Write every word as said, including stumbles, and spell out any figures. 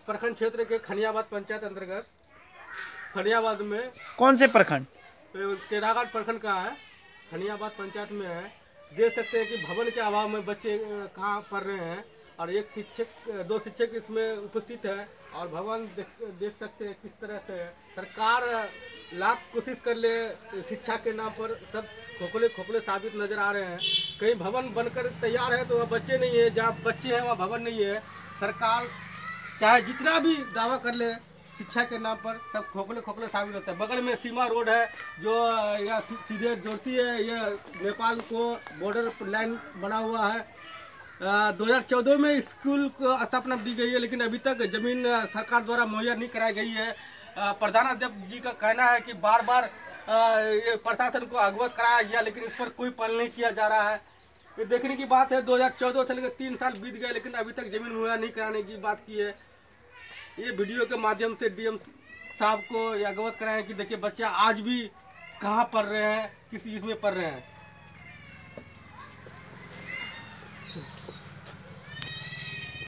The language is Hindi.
प्रखंड क्षेत्र के खनियाबाद पंचायत अंतर्गत खनियाबाद में। कौन से प्रखंड? टेराघाट प्रखंड का है, खनियाबाद पंचायत में है। देख सकते हैं कि भवन के अभाव में बच्चे कहाँ पढ़ रहे हैं और एक शिक्षक दो शिक्षक इसमें उपस्थित है और भवन देख, देख सकते हैं किस तरह से सरकार लाख कोशिश कर ले शिक्षा के नाम पर सब खोखले खोखले साबित नजर आ रहे हैं। कहीं भवन बनकर तैयार है तो वहाँ बच्चे नहीं है, जहाँ बच्चे हैं वहाँ भवन नहीं है। सरकार चाहे जितना भी दावा कर ले शिक्षा के नाम पर सब खोखले खोखले साबित होता है। बगल में सीमा रोड है जो यह सीधे जोड़ती है, यह नेपाल को बॉर्डर लाइन बना हुआ है। दो हज़ार चौदह में स्कूल को स्थापना दी गई है, लेकिन अभी तक जमीन सरकार द्वारा मुहैया नहीं कराई गई है। प्रधानाध्यक्ष जी का कहना है कि बार बार ये प्रशासन को अवगत कराया गया, लेकिन इस पर कोई पहल नहीं किया जा रहा है। ये देखने की बात है, दो हज़ार चौदह से लेकर तीन साल बीत गए, लेकिन अभी तक जमीन मुहैया नहीं कराने की बात की है। ये वीडियो के माध्यम से डीएम साहब को अवगत कराएं कि देखिए बच्चे आज भी कहाँ पढ़ रहे हैं, किस चीज़ में पढ़ रहे हैं।